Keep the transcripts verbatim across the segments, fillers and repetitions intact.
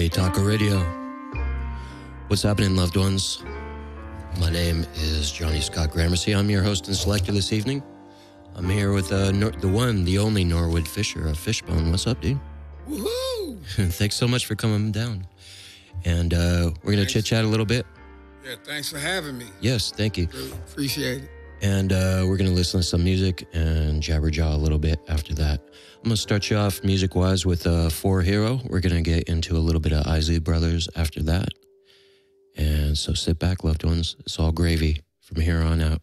Gay Taco Radio. What's happening, loved ones? My name is Johnny Scott Gramercy. I'm your host and selector this evening. I'm here with uh, Nor- the one, the only Norwood Fisher of Fishbone. What's up, dude? Woohoo! Thanks so much for coming down. And uh, we're going to chit-chat a little bit. Yeah, thanks for having me. Yes, thank you. Really appreciate it. And uh, we're going to listen to some music and jabber-jaw a little bit after that. I'm going to start you off music-wise with uh, For Hero. We're going to get into a little bit of Isley Brothers after that. And so sit back, loved ones. It's all gravy from here on out.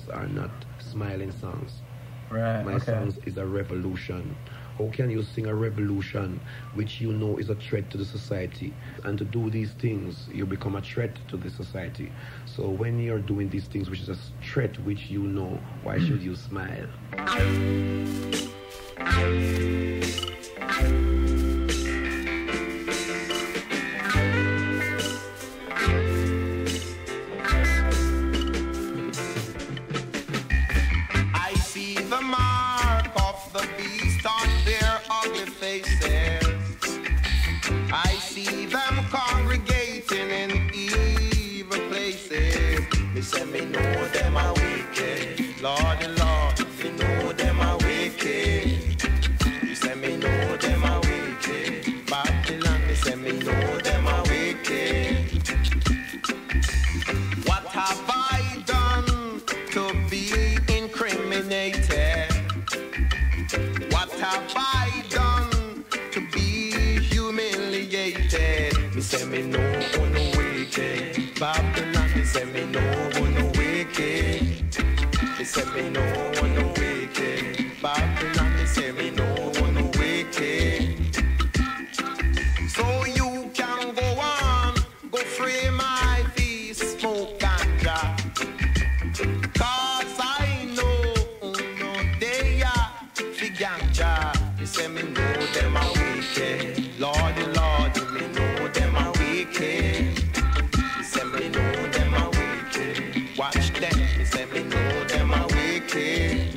are not smiling songs. Right. My okay. songs is a revolution. How can you sing a revolution which you know is a threat to the society? And to do these things, you become a threat to the society. So when you're doing these things which is a threat which you know, why should you smile? I see the mark of the beast on their ugly faces. I see them congregating in evil places. Me say me know them are wicked. Lordy Lord, me know them are wicked. Me say me know them are wicked. Babylon, me say me know them are wicked. What have I done to be incriminated? What have I done to be humiliated? Me say me know who no wicked. Babylon, me say me know who no wicked. Me say me know who no wicked. Babylon, me say me know who no wicked. So you can go on, go free my feast, smoke ganja. Cause I know, no, they are fi ganja. Me say me know them are wicked. Lordy, Lordy, me know them are wicked. Me say me know them are wicked. Watch them, me say me know them are wicked.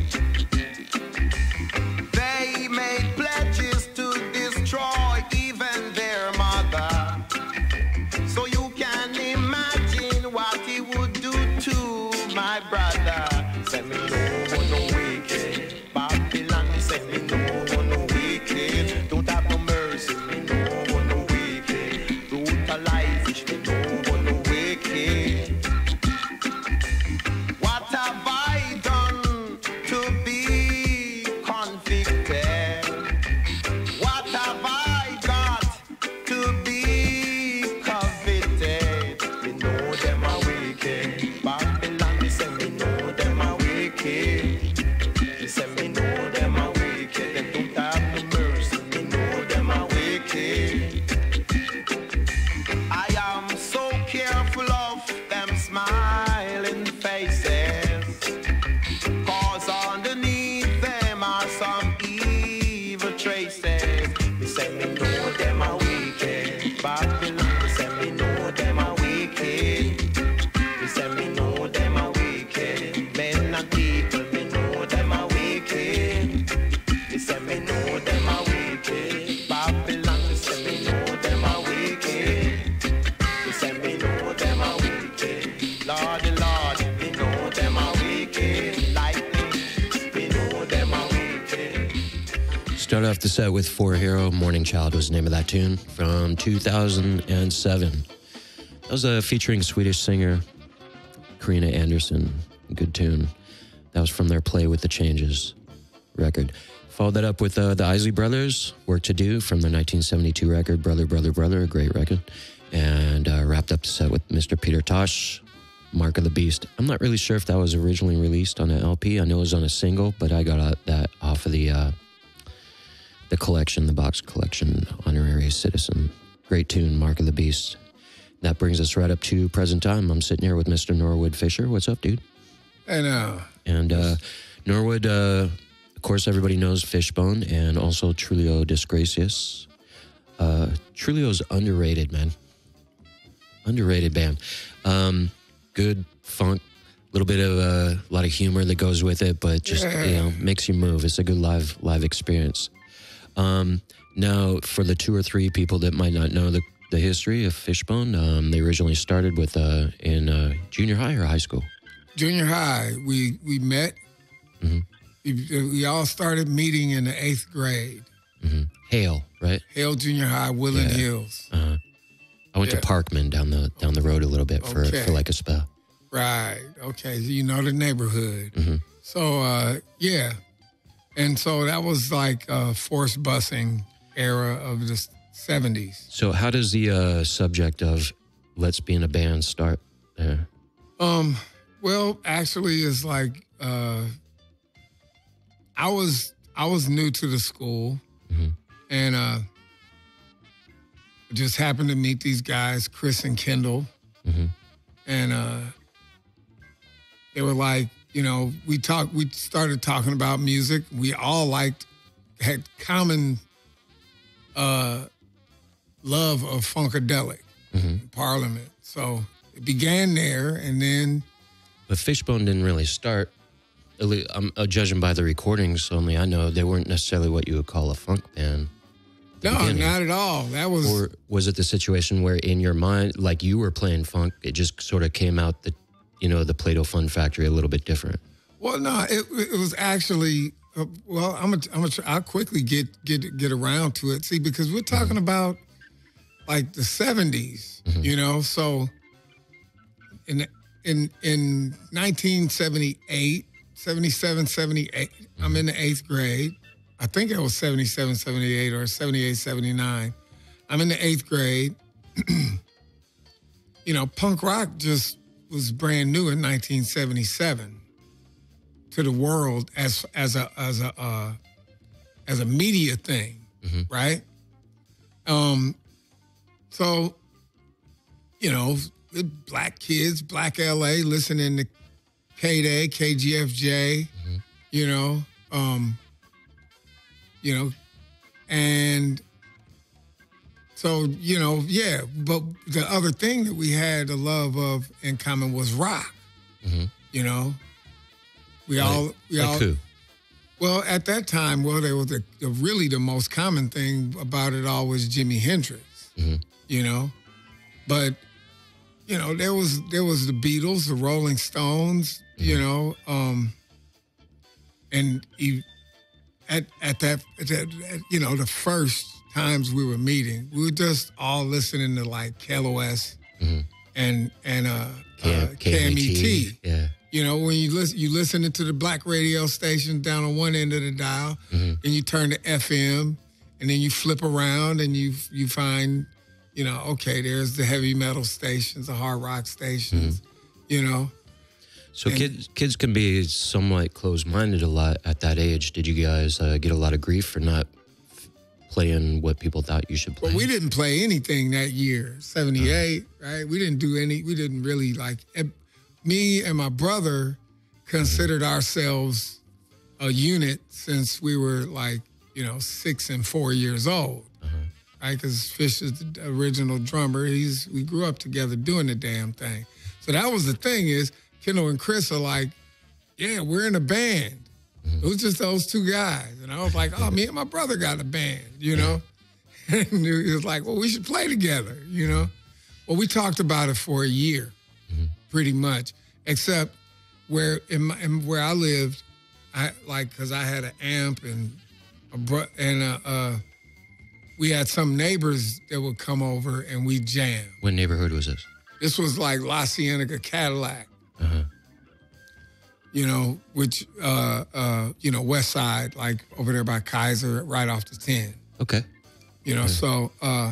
They made pledges to destroy even their mother. So you can imagine what he would do to my brother. Say me know who no wicked. Babylon, me say me know who no wicked. Don't have no mercy, me know who no wicked. Brutalize, me know who no wicked. What have I done to be convicted? What have I got to be coveted? Me know them are wicked. Babylon, me say me know them are wicked. Me say me know them are wicked. They don't have no mercy. Me know them are wicked. I am so careful of them smiling faces, cause underneath them are some evil traces. Me say me know them are wicked. Babylon, me say me know them are wicked. Me say me know them are wicked. Men and people, me know them are wicked. Me say me know them are wicked. Babylon, me say me know them are wicked. Me say me know them are wicked. Lordy, Lord, me know them are wicked. Lightning, me know them are wicked. Start off the set with Four Hero. Morning Child was the name of that tune from two thousand seven. That was a featuring Swedish singer Karina Anderson. Good tune. That was from their Play with the Changes record. Followed that up with uh, the Isley Brothers, Work to Do, from their nineteen seventy-two record, Brother, Brother, Brother, a great record. And uh, wrapped up the set with Mister Peter Tosh, Mark of the Beast. I'm not really sure if that was originally released on an L P. I know it was on a single, but I got uh, that off of the uh, the collection, the box collection, Honorary Citizen. Great tune, Mark of the Beast. That brings us right up to present time. I'm sitting here with Mister Norwood Fisher. What's up, dude? And uh, And uh, Norwood, uh, of course, everybody knows Fishbone and also Trulio Disgracious. Uh, Trulio's underrated, man. Underrated band. Um, good funk, a little bit of a lot of humor that goes with it, but just, Yeah. you know, makes you move. It's a good live live experience. Um, now, for the two or three people that might not know the, the history of Fishbone, um, they originally started with uh, in uh, junior high or high school? junior high, we we met. Mm-hmm. We, we all started meeting in the eighth grade. Mm-hmm. Hale, right? Hale Junior High, Woodland Yeah. Hills. Uh-huh. I went Yeah. to Parkman down the down the road a little bit for, Okay. for like a spell. Right. Okay. You know the neighborhood. Mm-hmm. So, uh, yeah. And so that was like a forced busing era of the seventies. So how does the uh, subject of let's be in a band start there? Um, Well, actually, it's like uh, I was I was new to the school, Mhm. and uh, just happened to meet these guys, Chris and Kendall, Mhm. and uh, they were like, you know, we talked. We started talking about music. We all liked had common uh, love of Funkadelic, Mhm. Parliament. So it began there, and then. But Fishbone didn't really start. At lea- I'm uh, judging by the recordings only. I know they weren't necessarily what you would call a funk band. No, beginning. not at all. That was Or was it the situation where in your mind, like you were playing funk, it just sort of came out the, you know, the Play-Doh Fun Factory a little bit different? well, no, it, it was actually. Uh, well, I'm gonna, I'm gonna, I'll quickly get get get around to it. See, because we're talking about like the seventies, you know. So in in in nineteen seventy-eight, seventy-seven, seventy-eight, I'm in the eighth grade. I think it was seventy-seven, seventy-eight, or seventy-eight, seventy-nine. I'm in the eighth grade. You know, punk rock just was brand new in nineteen seventy-seven to the world as as a as a uh, as a media thing, right? Um, so you know, black kids, black L A, listening to K-Day, K G F J, you know. Um, You know, and so, you know, yeah, but the other thing that we had a love of in common was rock, Mhm. you know. We Like- all, we like all, who? well, at that time, well, there was the, the really the most common thing about it all was Jimi Hendrix, Mhm. you know, but, you know, there was, there was the Beatles, the Rolling Stones, you know, um, and he, At at that, at that at, you know, the first times we were meeting, we were just all listening to like K L O S Mhm. and and uh, K- uh, K M E T. Yeah. You know, when you listen, you listening to the black radio station down on one end of the dial, Mhm. and you turn to F M, and then you flip around and you you find, you know, okay, there's the heavy metal stations, the hard rock stations, you know. So And- kids kids can be somewhat closed-minded a lot at that age. Did you guys uh, get a lot of grief for not f- playing what people thought you should play? Well, we didn't play anything that year, seventy-eight, right? We didn't do any, we didn't really like, eh, me and my brother considered ourselves a unit since we were like, you know, six and four years old, right? Because Fish is the original drummer. He's, we grew up together doing the damn thing. So that was the thing is, Kendall and Chris are like, yeah, we're in a band. It was just those two guys. And I was like, oh, me and my brother got a band, you know? And he was like, well, we should play together, you know? Well, we talked about it for a year, pretty much, except where in, my, in where I lived, I like, because I had an amp and a bro- and uh, uh, we had some neighbors that would come over and we jam. What neighborhood was this? This was like La Cienega, Cadillac. Uh-huh. You know, which, uh, uh, you know, West Side, like over there by Kaiser, right off the ten. Okay. You know, so, uh,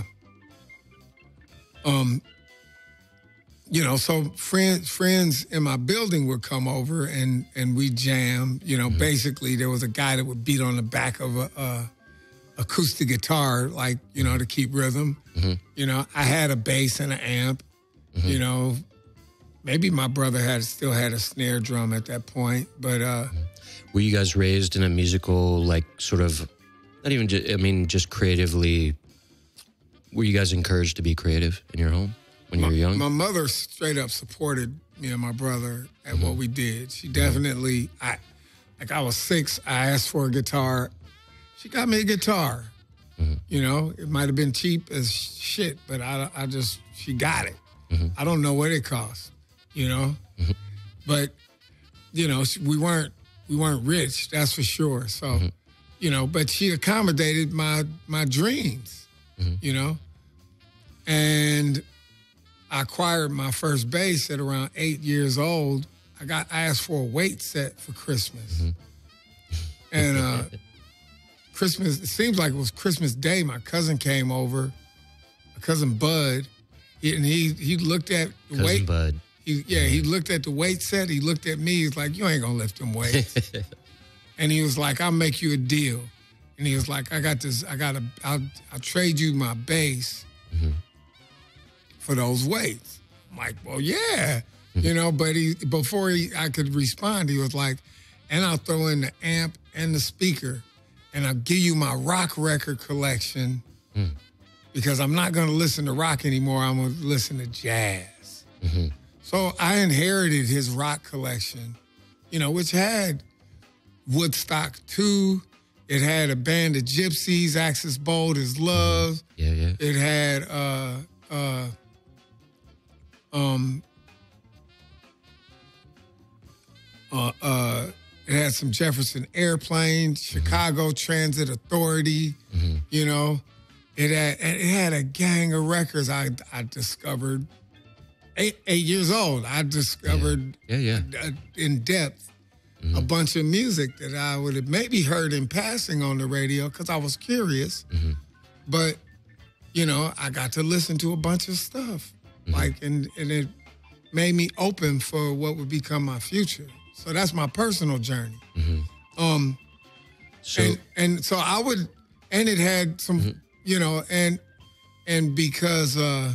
um, you know, so friends, friends in my building would come over and and we jam. You know, basically there was a guy that would beat on the back of a, a acoustic guitar, like, you know, to keep rhythm. You know, I had a bass and an amp. You know, maybe my brother had still had a snare drum at that point, but uh, Were you guys raised in a musical, like, sort of, not even, ju- I mean, just creatively, were you guys encouraged to be creative in your home when you my, were young? my mother straight up supported me and my brother at what we did. She definitely, I like I was six, I asked for a guitar. She got me a guitar. You know, it might have been cheap as shit, but I, I just, she got it. I don't know what it cost, you know, but you know, she- we weren't, we weren't rich, that's for sure. So, you know, but she accommodated my, my dreams, you know, and I acquired my first bass at around eight years old. I got asked for a weight set for Christmas. And uh, Christmas, it seems like it was Christmas Day. My cousin came over, my cousin Bud, and he he looked at the Cousin weight. Bud. He, yeah, he looked at the weight set. He looked at me. He's like, you ain't going to lift them weights. And he was like, I'll make you a deal. And he was like, I got this, I got to, I'll, I'll trade you my base mm-hmm. for those weights. I'm like, well, yeah. Mm-hmm. You know, but he, before he, I could respond, he was like, and I'll throw in the amp and the speaker, and I'll give you my rock record collection mm. because I'm not going to listen to rock anymore. I'm going to listen to jazz. Mm-hmm. So I inherited his rock collection, you know, which had Woodstock two. It had a band of gypsies, Axis Bold as Love. Yeah, yeah. It had uh, uh, um, uh, uh, it had some Jefferson Airplane, Chicago mm-hmm. Transit Authority. Mm-hmm. You know, it had it had a gang of records. I I discovered. Eight, eight years old, I discovered yeah. Yeah, yeah. in depth mm-hmm. a bunch of music that I would have maybe heard in passing on the radio because I was curious. Mm-hmm. But, you know, I got to listen to a bunch of stuff. Mm-hmm. Like, and, and it made me open for what would become my future. So that's my personal journey. Mm-hmm. Um, so, and, and so I would, and it had some, mm-hmm. you know, and, and because, uh,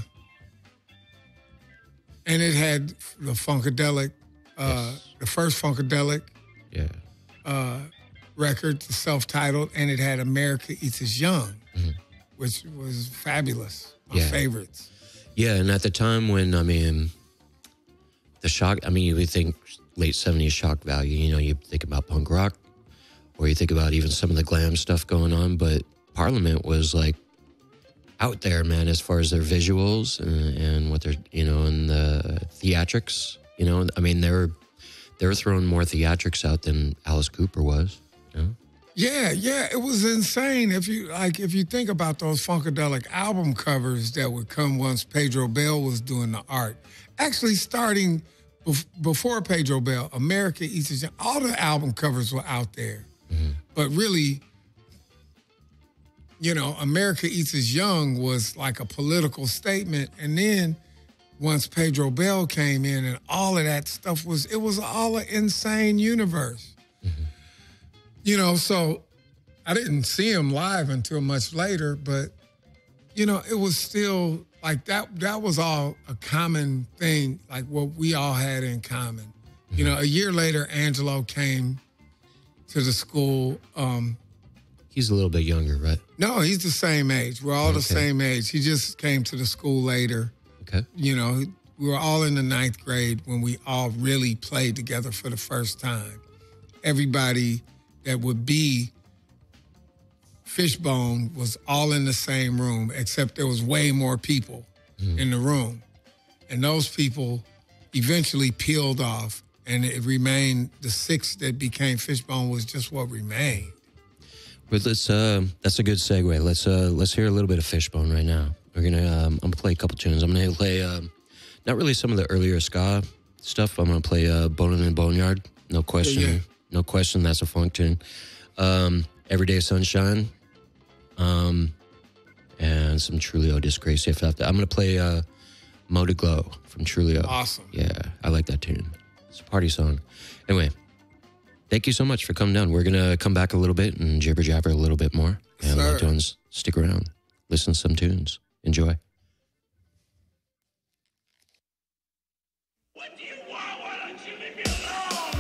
and it had the Funkadelic, uh, yes. the first Funkadelic yeah. uh, record, the self-titled, and it had America Eats Us Young, mm-hmm. which was fabulous. My yeah. favorites. Yeah, and at the time when, I mean, the shock, I mean, you would think late seventies shock value, you know, you think about punk rock, or you think about even some of the glam stuff going on, but Parliament was like, out there, man, as far as their visuals and, and what they're, you know, and the theatrics, you know, I mean, they're they're throwing more theatrics out than Alice Cooper was, you know? Yeah, yeah, it was insane. If you like, if you think about those Funkadelic album covers that would come once Pedro Bell was doing the art, actually starting bef- before Pedro Bell, America Eats Us Young, all the album covers were out there, mm-hmm. but really. You know, America Eats Us Young was like a political statement. And then once Pedro Bell came in and all of that stuff was, it was all an insane universe. Mm-hmm. You know, so I didn't see him live until much later, but, you know, it was still like that, that was all a common thing, like what we all had in common. Mm-hmm. You know, a year later, Angelo came to the school, um, he's a little bit younger, right? No, he's the same age. We're all okay. the same age. He just came to the school later. Okay. You know, we were all in the ninth grade when we all really played together for the first time. Everybody that would be Fishbone was all in the same room, except there was way more people mm. in the room. And those people eventually peeled off, and it remained, the six that became Fishbone was just what remained. But let's, uh, that's a good segue. Let's uh, let's hear a little bit of Fishbone right now. We're gonna, um, I'm gonna play a couple tunes. I'm gonna play, um, not really some of the earlier ska stuff. I'm gonna play uh, Bonin' and Boneyard. No question. Yeah, yeah. No question. That's a funk tune. Um, Everyday Sunshine. Um, and some Trulio Disgrace. If after, I'm gonna play uh, Mo to Glow from Trulio. Awesome. Yeah, I like that tune. It's a party song. Anyway. Thank you so much for coming down. We're going to come back a little bit and jibber jabber a little bit more. And Sir. let ones stick around. Listen to some tunes. Enjoy. What do you want? Why don't you leave me alone?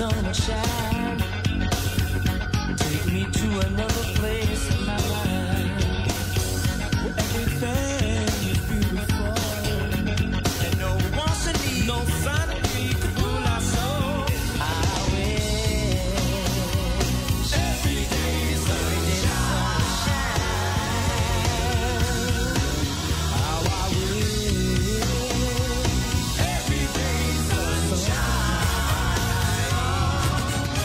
sunshine. Take me to another place in my mind where everything is beautiful and no wants and needs, no sun could rule our soul. I wish every day is sunshine. How I wish every day is sunshine.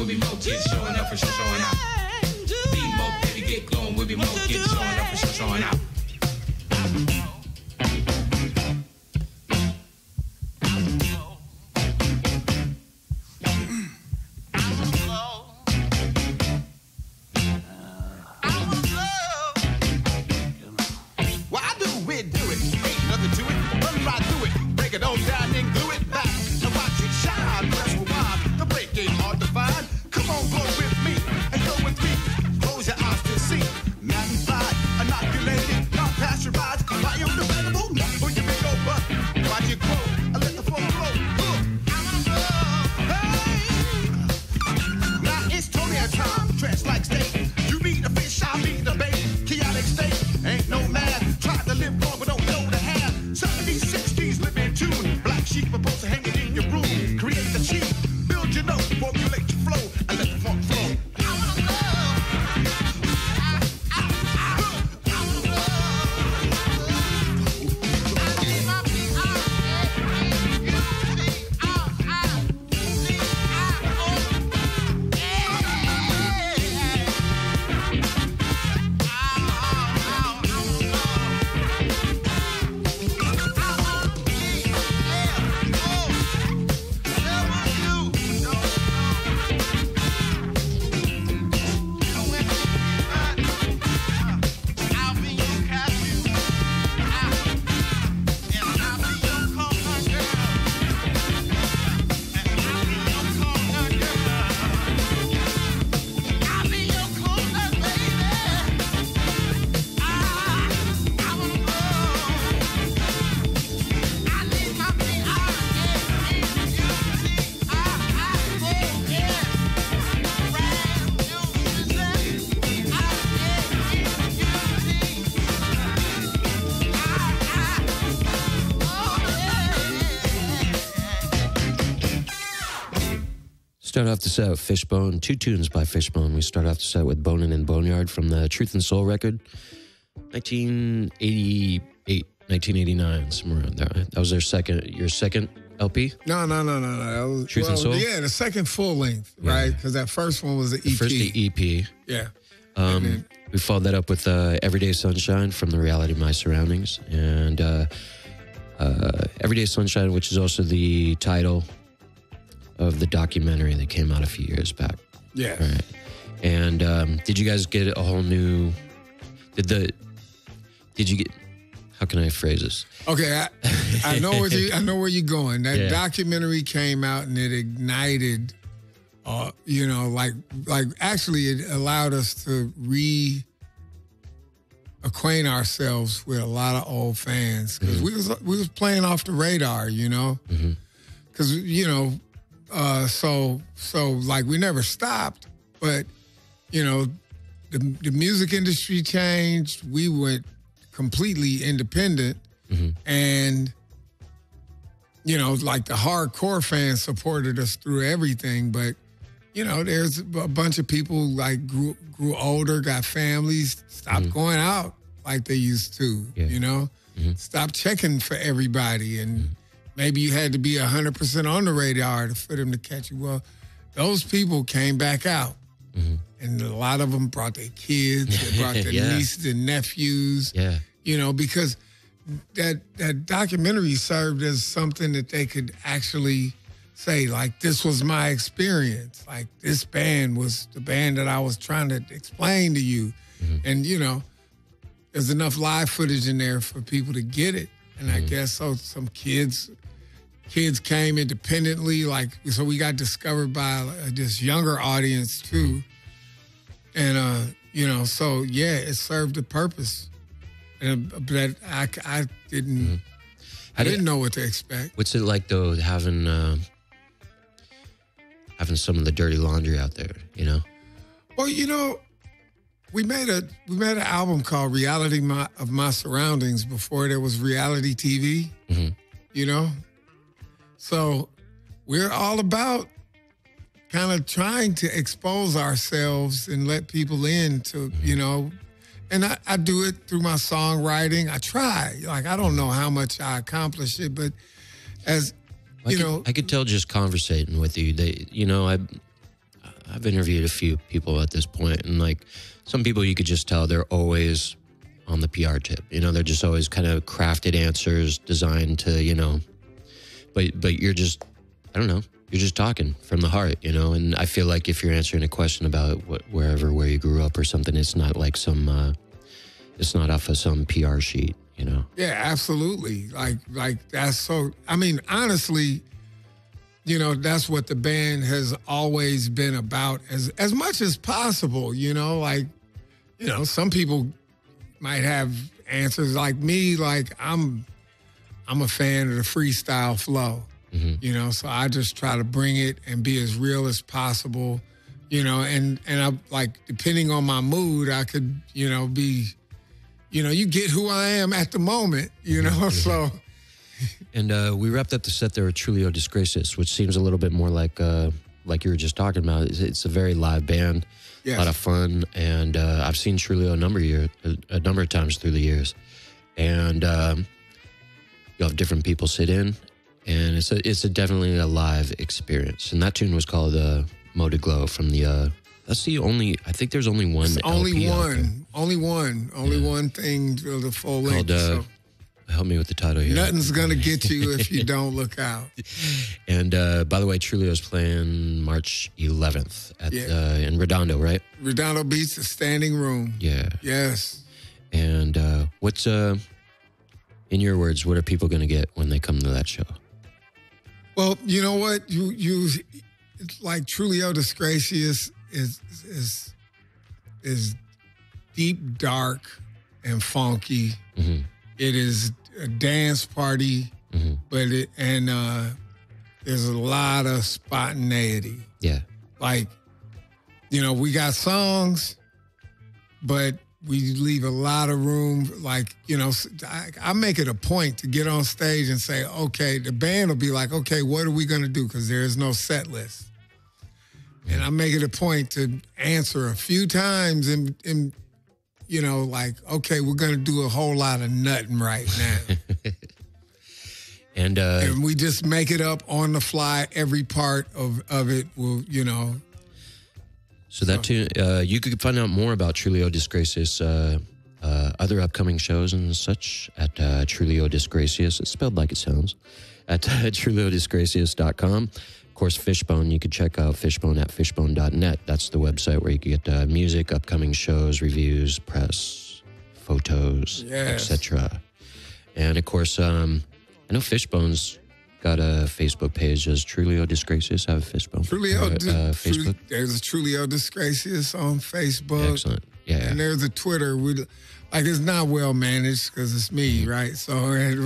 we'll be more kids showing up for sure, showing out. Be more, baby, get going, we'll be more kids showing up for sure, showing out. Start off the set with Fishbone, two tunes by Fishbone. We start off the set with Bonin' and Boneyard from the Truth and Soul record, nineteen eighty-eight, nineteen eighty-nine, somewhere around there. That was their second, your second L P? No, no, no, no, no. That was, Truth well, and Soul? Yeah, the second full length, Yeah. right? Because that first one was the E P. The first the E P. Yeah. Um, then, we followed that up with uh, Everyday Sunshine from The Reality of My Surroundings. And uh, uh, Everyday Sunshine, which is also the title of the documentary that came out a few years back. yeah. Right. And um, did you guys get a whole new, did the, did you get, how can I phrase this? Okay, I, I know where you, I know where you're going. That Yeah. documentary came out and it ignited, uh, you know, like like actually it allowed us to re acquaint ourselves with a lot of old fans because Mm-hmm. we was we was playing off the radar, you know, because you know, uh, so so like we never stopped, but you know, the the music industry changed. We went completely independent, and you know, like the hardcore fans supported us through everything, but you know, there's a bunch of people like grew grew older, got families, stopped going out like they used to, Yeah. you know, stopped checking for everybody, and maybe you had to be one hundred percent on the radar to, for them to catch you. Well, those people came back out, and a lot of them brought their kids, they brought their Yeah. nieces and nephews, Yeah. you know, because that that documentary served as something that they could actually say, like, this was my experience. Like, this band was the band that I was trying to explain to you. And, you know, there's enough live footage in there for people to get it. And I guess so some kids kids came independently, like, so we got discovered by uh, this younger audience too. And, uh, you know, so, yeah, it served a purpose. And, but I, I didn't, I did- didn't know what to expect. What's it like though, having, uh, having some of the dirty laundry out there, you know? Well, you know, we made a we made an album called Reality My, of My Surroundings before there was reality T V. Mhm. You know, so we're all about kind of trying to expose ourselves and let people in to, you know, and I, I do it through my songwriting. I try. Like, I don't know how much I accomplish it, but as I you could, know, I could tell just conversating with you. They, you know, I, I've interviewed a few people at this point, and like some people you could just tell they're always on the P R tip. You know, they're just always kind of crafted answers designed to, you know, but but you're just, I don't know, you're just talking from the heart, you know. And I feel like if you're answering a question about what, wherever where you grew up or something, it's not like some, uh, it's not off of some P R sheet, you know. Yeah, absolutely. Like like that's so. I mean, honestly, you know, that's what the band has always been about, as as much as possible. You know, like, you know, some people might have answers like me. Like I'm, I'm a fan of the freestyle flow. Mm-hmm. You know, so I just try to bring it and be as real as possible. You know, and and I like depending on my mood, I could, you know, be, you know, you get who I am at the moment. You know, mm-hmm. so. And uh, we wrapped up the set there with Trulio Disgracias, which seems a little bit more like uh, like you were just talking about. It's, it's a very live band, yes. A lot of fun, and uh, I've seen Trulio a number of year, a, a number of times through the years, and um, you'll have different people sit in, and it's a it's a definitely a live experience. And that tune was called uh, "Mo de Glow" from the. Uh, that's the only. I think there's only one. It's only L P one, only one, only yeah. one thing to the full length. Called, uh, so. Help me with the title here. Nothing's gonna get you if you don't look out. And uh, by the way, Trulio's playing March eleventh at yeah. uh, in Redondo, right? Redondo Beach, the standing room. Yeah. Yes. And uh, what's uh, in your words, what are people gonna get when they come to that show? Well, you know what, you you, it's like Trulio Disgracias is is is deep, dark, and funky. Mm-hmm. It is a dance party, mm-hmm. but it, and uh, there's a lot of spontaneity. Yeah. Like, you know, we got songs, but we leave a lot of room. Like, you know, I, I make it a point to get on stage and say, okay, the band will be like, okay, what are we going to do? Because there is no set list. Yeah. And I make it a point to answer a few times and, and you know, like, okay, we're going to do a whole lot of nothing right now. and uh, and we just make it up on the fly. Every part of, of it will, you know. So that too, uh, you could find out more about Trulio Disgracias, uh, uh, other upcoming shows and such at uh, Trulio Disgracias. It's spelled like it sounds, at uh, trulio disgracias dot com. Of course, Fishbone, you could check out Fishbone at fishbone dot net. That's the website where you can get uh, music, upcoming shows, reviews, press, photos, yes. et cetera. And of course, um, I know Fishbone's got a Facebook page. Does Trulio Disgracias have a Fishbone? Trulio, uh, uh, Facebook? Trulio, there's a Trulio Disgracias on Facebook. Excellent. Yeah. And there's a Twitter. We, like, it's not well managed because it's me, right? So,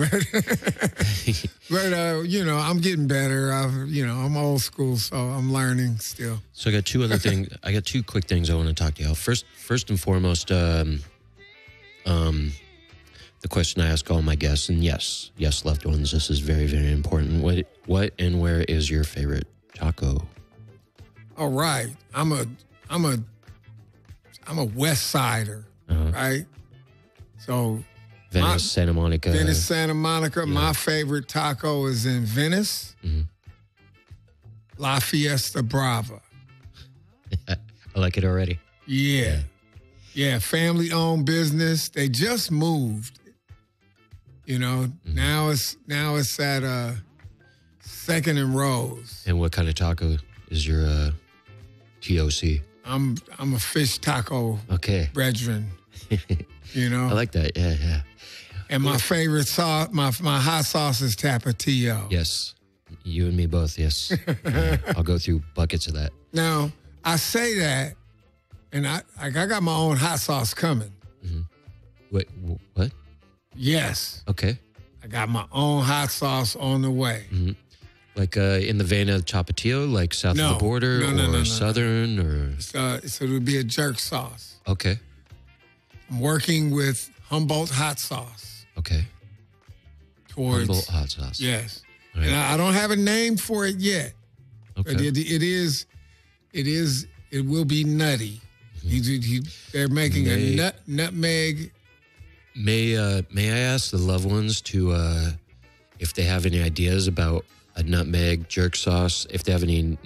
but, uh, you know, I'm getting better. I've, you know, I'm old school, so I'm learning still. So I got two other things. I got two quick things I want to talk to you about. First, first and foremost, um, um, the question I ask all my guests, and yes, yes, loved ones, this is very, very important. What, what, and where is your favorite taco? All right, I'm a, I'm a, I'm a West Sider, uh-huh. right? So, Venice, my, Santa Monica. Venice, Santa Monica. Yeah. My favorite taco is in Venice. Mm-hmm. La Fiesta Brava. I like it already. Yeah. Yeah, yeah, family-owned business. They just moved. You know, mm-hmm. now it's now it's at uh, Second and Rose. And what kind of taco is your uh, T O C? I'm I'm a fish taco. Okay. Brethren. You know, I like that. Yeah, yeah. And my favorite sauce, my my hot sauce is Tapatio. Yes, you and me both. Yes, uh, I'll go through buckets of that. Now I say that, and I like I got my own hot sauce coming. Mm-hmm. Wait, what? Yes. Okay. I got my own hot sauce on the way. Mm-hmm. Like uh, in the vein of Tapatio, like south no, of the border, no, no, or no, no, southern, no. or it's, uh, so it would be a jerk sauce. Okay. I'm working with Humboldt hot sauce. Okay. Towards Humboldt hot sauce. Yes. Right. And I, I don't have a name for it yet. Okay. But it, it is, it is, it will be nutty. Mm-hmm. He, he, they're making may, a nut nutmeg. May uh, May I ask the loved ones to uh, if they have any ideas about a nutmeg jerk sauce? If they have any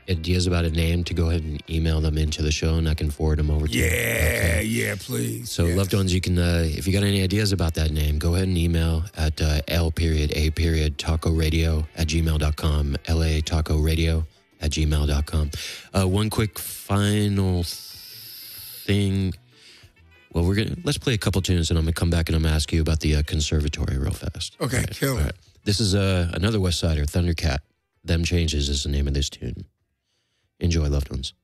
ideas about a name, to go ahead and email them into the show, and I can forward them over to you. Yeah, Okay. yeah, please. So, yes. loved ones, you can, uh, if you got any ideas about that name, go ahead and email at uh, L period A period Taco Radio at gmail dot com. L A Taco Radio at gmail dot com. Uh, one quick final thing. Well, we're gonna let's play a couple tunes, and I'm gonna come back and I'm gonna ask you about the uh, conservatory real fast. Okay, All right, kill all it. right. This is uh, another West Sider, Thundercat. Them Changes is the name of this tune. Enjoy, loved ones.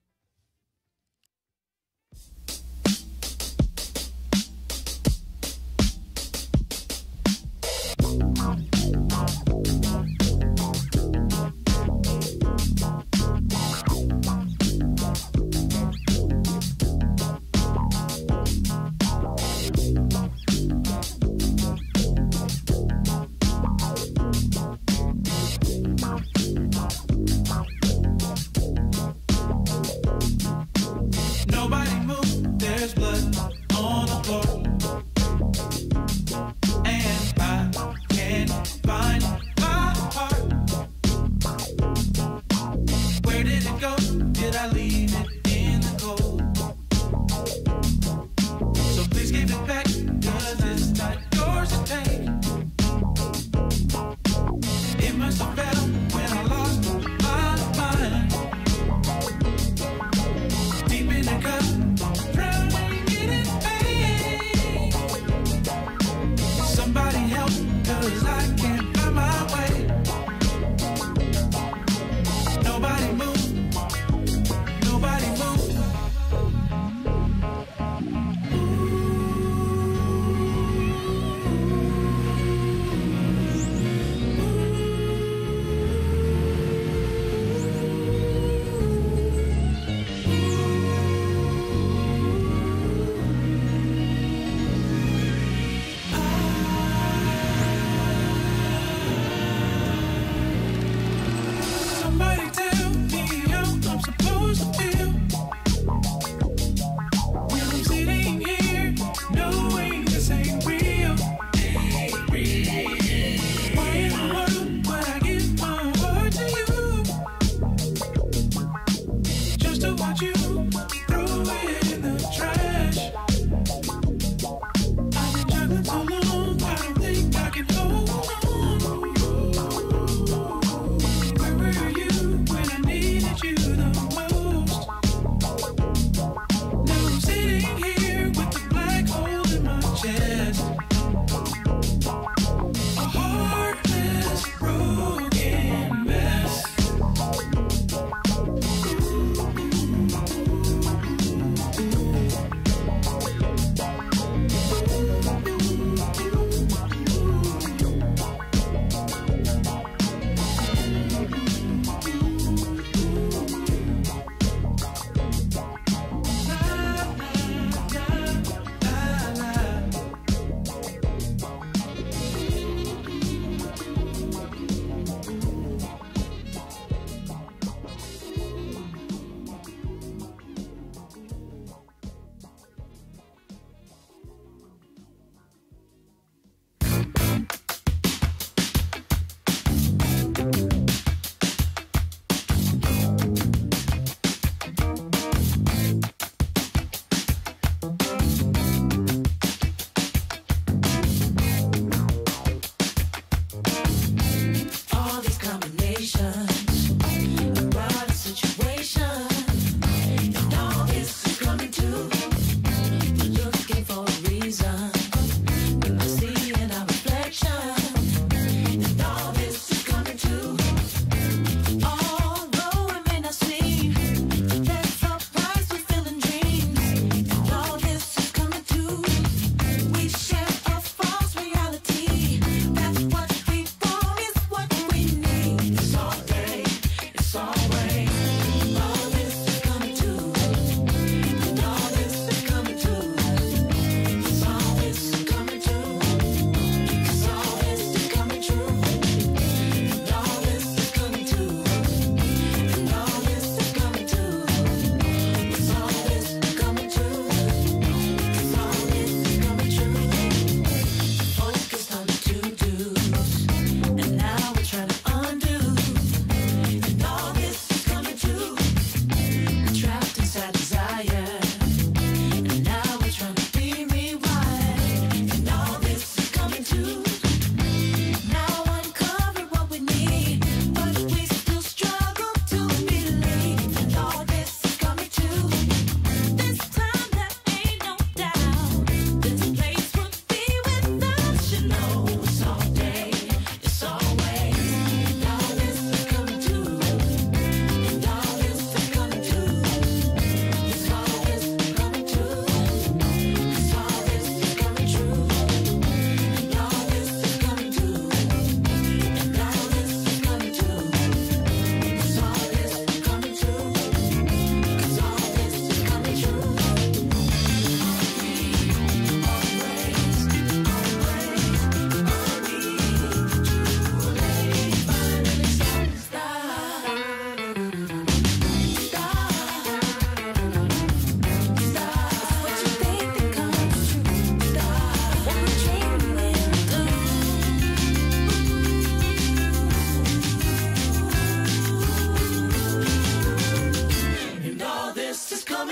Nobody move, there's blood on the floor. And I can't find my heart. Where did it go? Did I leave it in the cold? So please give it back, cause it's not yours to take. It must have fell when I lost my mind. Deep in the cup, drowning in its pain. Somebody help, cause I can't find my way. Nobody move, nobody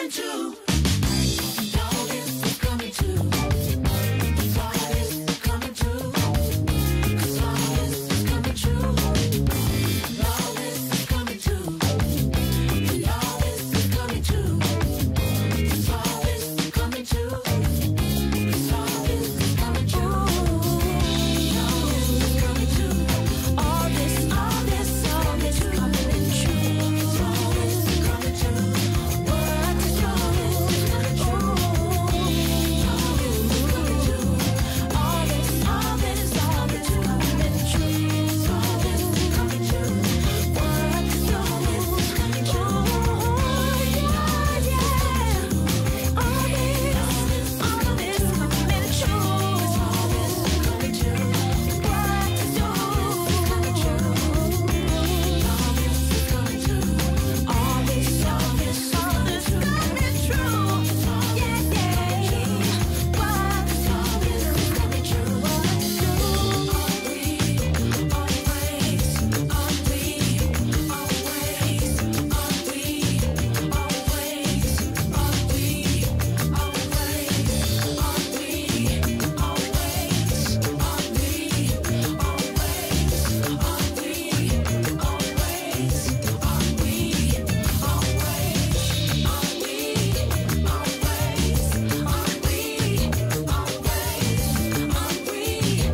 coming true. All this is coming true. All this is coming true. 'Cause all this is coming true. All this is coming true. And all this is coming true. 'Cause all this is coming true. 'Cause all this is coming true. All this is coming true. All this, all this, all this coming true. All this is coming true. What is all this coming true? All this is coming true. All this, all this, all this coming true. All this is coming true. What is all this coming true? Yeah, yeah. All this, all this coming true. All this is coming true. What is all this coming true? All this is coming true. All this, all this, all this coming true. Yeah, yeah. What is all this coming true? What to do? Are we always? Are we always? Are we always? Are we always? Are we always? Are we always? Are we always? Are we always? Are we always? Are we always? Are we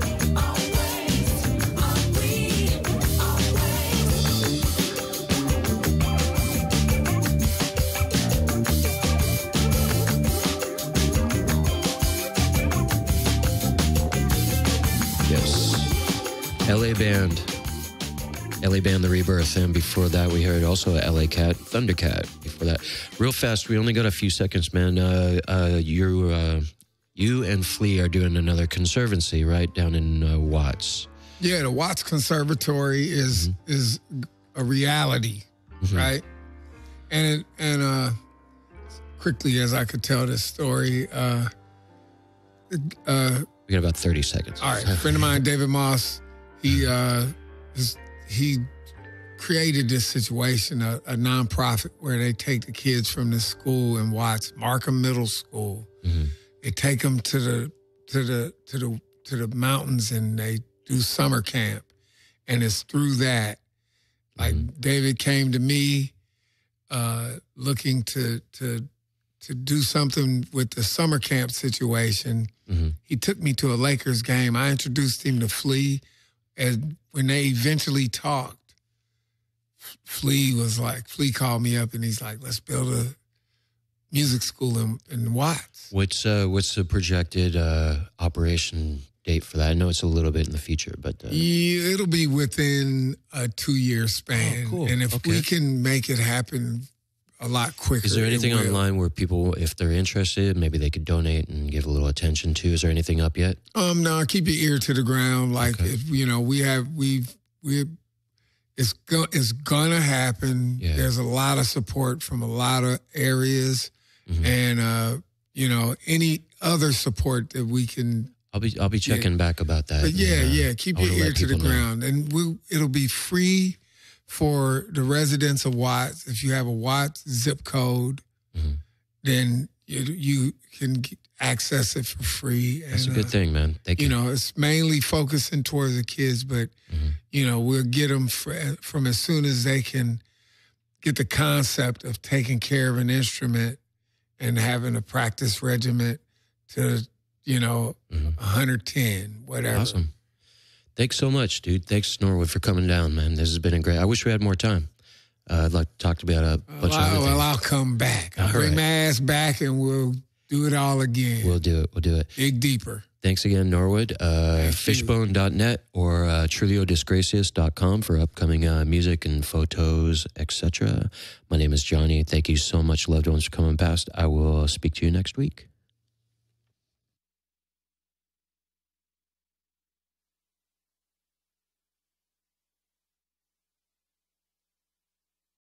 Yes. L A Band. L A Band, The Rebirth. And before that, we heard also L A Cat, Thundercat. Before that. Real fast, we only got a few seconds, man. Uh, uh, you, uh, you and Flea are doing another conservancy, right? Down in uh, Watts. Yeah, the Watts Conservatory is is a reality, right? And and uh, quickly as I could tell this story, uh, uh, We got about thirty seconds. all right, a friend of mine, David Moss, he uh, is, he created this situation, a, a nonprofit where they take the kids from this school in Watts, Markham Middle School. They take them to the to the to the to the mountains and they do summer camp, and it's through that. Like David came to me, uh, looking to to to do something with the summer camp situation. He took me to a Lakers game. I introduced him to Flea, and when they eventually talked, Flea was like, Flea called me up and he's like, "Let's build a music school in, in Watts." What's uh, what's the projected uh, operation date for that? I know it's a little bit in the future, but uh, Yeah, it'll be within a two-year span. Oh, cool. And if Okay. we can make it happen a lot quicker. is there it anything will. online where people, if they're interested, maybe they could donate and give a little attention to? Is there anything up yet? Um, no, keep your ear to the ground. Like, Okay. if, you know, we have, we've, we, it's go, it's gonna happen. Yeah. There's a lot of support from a lot of areas, Mhm. and uh, you know, any other support that we can. I'll be I'll be checking back about that. But yeah, and, uh, yeah, keep I your wanna ear let to the people know. ground, and we it'll be free for the residents of Watts. If you have a Watts zip code, Mhm. then you, you can get- access it for free. That's a and, good uh, thing, man. Thank you. You know, it's mainly focusing towards the kids, but Mhm. you know, we'll get them fr- from as soon as they can get the concept of taking care of an instrument and having a practice regiment to, you know, Mhm. one hundred ten, whatever. Awesome. Thanks so much, dude. Thanks, Norwood, for coming down, man. This has been a great. I wish we had more time. Uh, I'd like to talk about a bunch Well, of other well, things. I'll come back. I'll All bring right. my ass back and we'll do it all again. We'll do it. We'll do it. Dig deeper. Thanks again, Norwood. Uh, Thank you. fishbone dot net or uh, trulio disgracias dot com for upcoming uh, music and photos, et cetera. My name is Johnny. Thank you so much, loved ones, for coming past. I will speak to you next week.